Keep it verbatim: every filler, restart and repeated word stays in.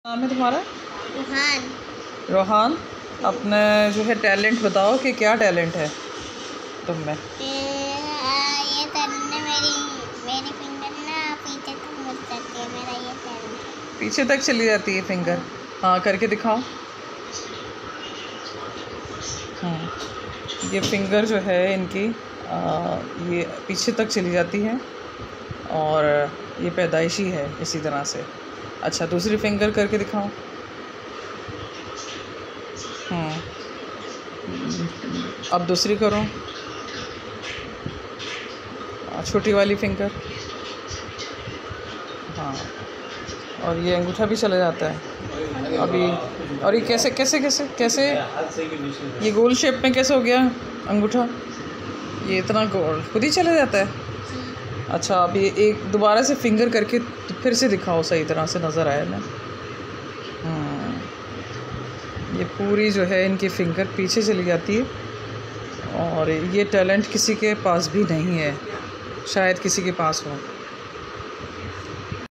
नाम है तुम्हारा? रोहान। रोहान, अपने जो है टैलेंट बताओ कि क्या टैलेंट है तुम में? ये करने मेरी मेरी फिंगर ना पीछे तक मुड़ जाती है, मेरा ये टैलेंट है। पीछे तक चली जाती है फिंगर? हाँ, करके दिखाओ। हम्म ये फिंगर जो है इनकी आ, ये पीछे तक चली जाती है और ये पैदाइशी है इसी तरह से। अच्छा, दूसरी फिंगर करके दिखाओ। हम्म अब दूसरी करो, छोटी वाली फिंगर। हाँ, और ये अंगूठा भी चला जाता है अभी। और ये कैसे कैसे कैसे कैसे ये गोल शेप में कैसे हो गया अंगूठा? ये इतना गोल खुद ही चला जाता है? अच्छा, अभी एक दोबारा से फिंगर करके फिर से दिखाओ, सही तरह से नज़र आया ना। ये पूरी जो है इनकी फिंगर पीछे चली जाती है और ये टैलेंट किसी के पास भी नहीं है, शायद किसी के पास हो।